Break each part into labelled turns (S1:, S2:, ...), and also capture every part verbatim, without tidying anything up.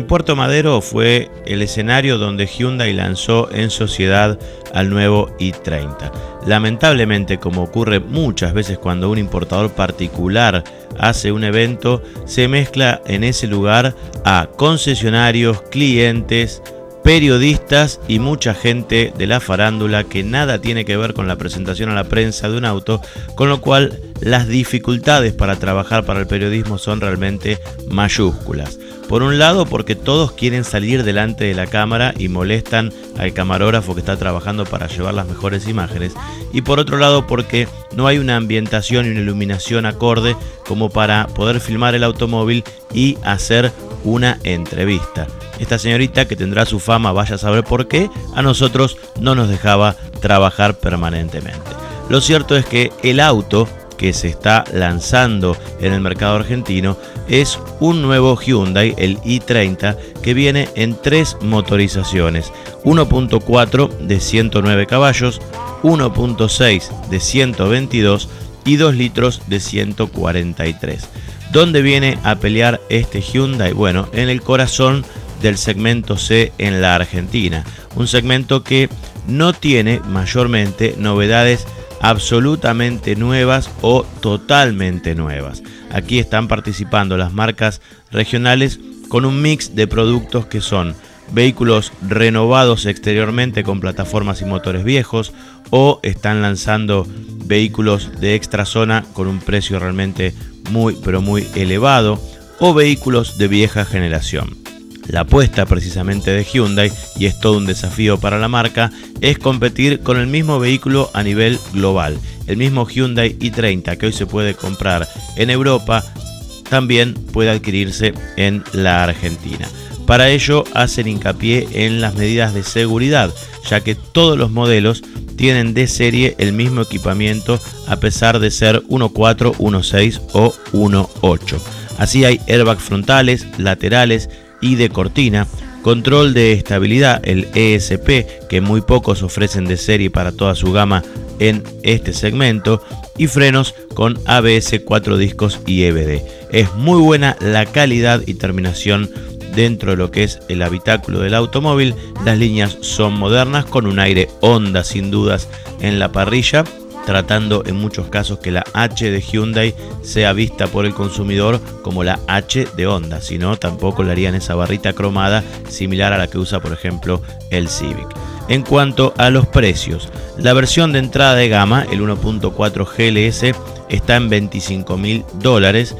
S1: En Puerto Madero fue el escenario donde Hyundai lanzó en sociedad al nuevo i treinta. Lamentablemente, como ocurre muchas veces cuando un importador particular hace un evento, se mezcla en ese lugar a concesionarios, clientes, periodistas y mucha gente de la farándula que nada tiene que ver con la presentación a la prensa de un auto, con lo cual las dificultades para trabajar para el periodismo son realmente mayúsculas. Por un lado, porque todos quieren salir delante de la cámara y molestan al camarógrafo que está trabajando para llevar las mejores imágenes, y por otro lado porque no hay una ambientación y una iluminación acorde como para poder filmar el automóvil y hacer una entrevista. Esta señorita, que tendrá su fama, vaya a saber por qué, a nosotros no nos dejaba trabajar permanentemente. Lo cierto es que el auto que se está lanzando en el mercado argentino es un nuevo Hyundai, el i treinta, que viene en tres motorizaciones: uno punto cuatro de ciento nueve caballos, uno punto seis de ciento veintidós y dos litros de ciento cuarenta y tres. ¿Dónde viene a pelear este Hyundai? Bueno, en el corazón del segmento C en la Argentina, un segmento que no tiene mayormente novedades absolutamente nuevas o totalmente nuevas. Aquí están participando las marcas regionales con un mix de productos que son vehículos renovados exteriormente con plataformas y motores viejos, o están lanzando vehículos de extra zona con un precio realmente muy pero muy elevado, o vehículos de vieja generación. La apuesta precisamente de Hyundai, y es todo un desafío para la marca, es competir con el mismo vehículo a nivel global. El mismo Hyundai i treinta que hoy se puede comprar en Europa también puede adquirirse en la Argentina. Para ello hacen hincapié en las medidas de seguridad, ya que todos los modelos tienen de serie el mismo equipamiento a pesar de ser uno punto cuatro, uno punto seis o uno punto ocho. Así hay airbags frontales, laterales y de cortina, control de estabilidad, el E S P, que muy pocos ofrecen de serie para toda su gama en este segmento, y frenos con A B S, cuatro discos y E B D. Es muy buena la calidad y terminación dentro de lo que es el habitáculo del automóvil. Las líneas son modernas, con un aire Honda sin dudas en la parrilla, tratando en muchos casos que la H de Hyundai sea vista por el consumidor como la H de Honda, si no tampoco le harían esa barrita cromada similar a la que usa por ejemplo el Civic. En cuanto a los precios, la versión de entrada de gama, el uno punto cuatro G L S, está en veinticinco mil dólares,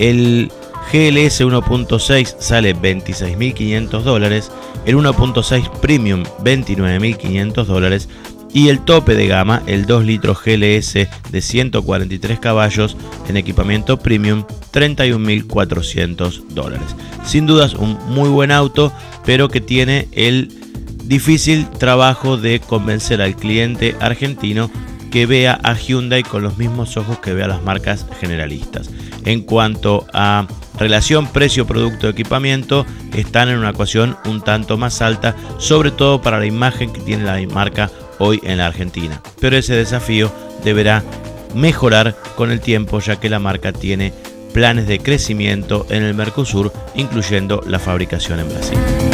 S1: el G L S uno punto seis sale veintiséis mil quinientos dólares, el uno punto seis Premium veintinueve mil quinientos dólares, y el tope de gama, el dos litros G L S de ciento cuarenta y tres caballos en equipamiento premium, treinta y un mil cuatrocientos dólares. Sin dudas un muy buen auto, pero que tiene el difícil trabajo de convencer al cliente argentino que vea a Hyundai con los mismos ojos que ve a las marcas generalistas. En cuanto a relación precio-producto-equipamiento, están en una ecuación un tanto más alta, sobre todo para la imagen que tiene la marca hoy en la Argentina, pero ese desafío deberá mejorar con el tiempo, ya que la marca tiene planes de crecimiento en el Mercosur, incluyendo la fabricación en Brasil.